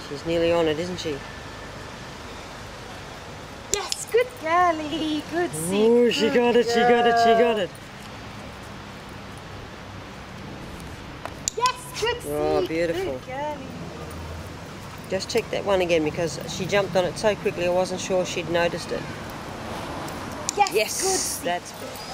She's nearly on it, isn't she? Yes, good girlie. Good see. Oh, she got it, she got it, she got it. Yes, good see. Oh, beautiful. Good girlie. Just check that one again because she jumped on it so quickly I wasn't sure she'd noticed it. Yes, Yes, good see. that's good.